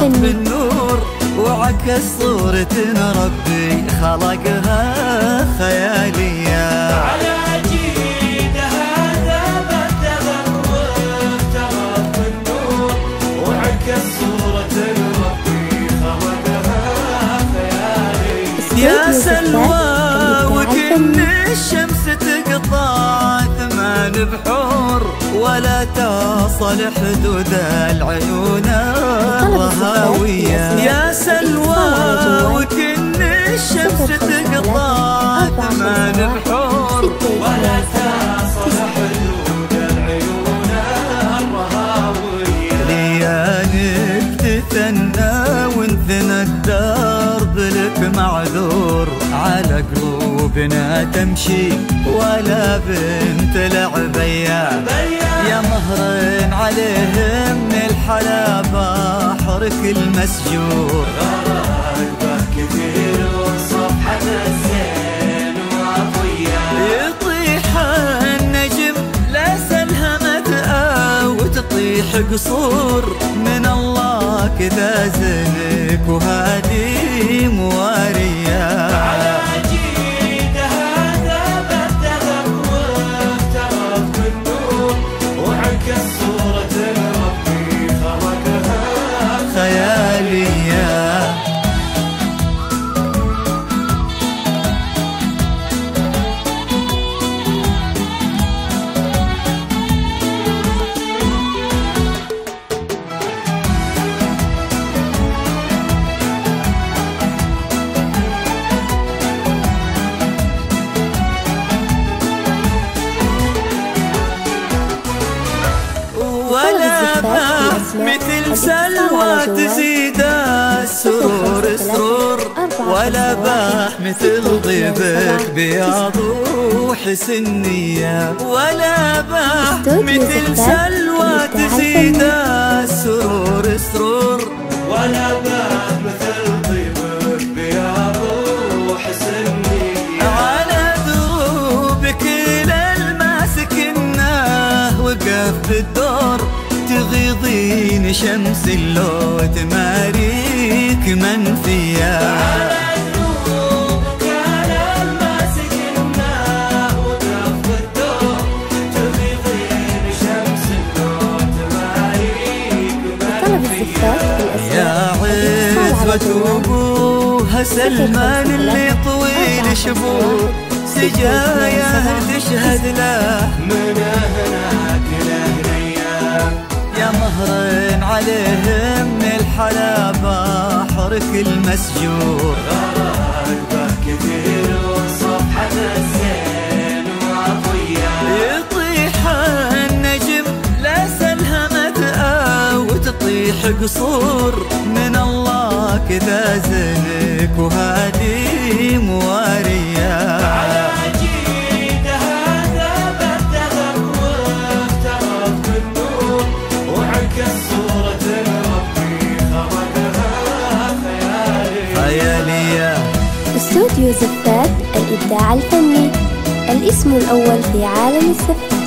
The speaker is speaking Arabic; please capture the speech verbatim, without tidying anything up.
الفني. بالنور وعكس صورة ربي خلقها خيالية. على جيد هذا بدغ وافترض بالنور وعكس صورة ربي خلقها خيالية. يا سلوى وكن الشمس تقطع ثمان بحور ولا تصل حدود العيون الرهاوية. يا سلوى وكن الشمس تقطع ثمان بحور ولا تصل حدود العيون الرهاوية. ليانك تثنى وانثنى الدرب لك معذور على قلوبنا تمشي ولا بنت لعبية. يا مهر عليهم من الحلا بحرك المسجور. غرائبه كثير وصفحة الزين وعطية. يطيح النجم لا سلهمت او تطيح قصور من الله كذا زنك وهذه موارية. على جيد هذا بدغ وافترض بالنور وعكس صورة ربي خلقها خيالية. ولا باح مثل سلوى تزيد السرور سرور ولا باح مثل ضيبك بياض وحسنية. ولا باح مثل سلوى تزيد السرور سرور ولا باح مثل ضيبك بياض وحسنية. على دروبك للماسكناه وقف بالدور تغيضين شمس اللو تماريك منفية. على دروبك للماسكناه وقف بالدور تغيضين شمس اللو تماريك منفية. يا عزوة أبوها سلمان اللي طويل شبوه سجايا تشهد له من هناك لهنيا. يا مهر عليهم من الحلا بحرك المسجور. غرائبه كثير وصفحة الزين وعطية. يطيح النجم لا سلهمت او تطيح قصور من الله كذا زنك وهذه موارية. على جيد هذا بدغ وافترض بالنور وعكس صورة ربي خلقها خيالية. خيالية. استوديو زفات الإبداع الفني، الاسم الأول في عالم الزفات.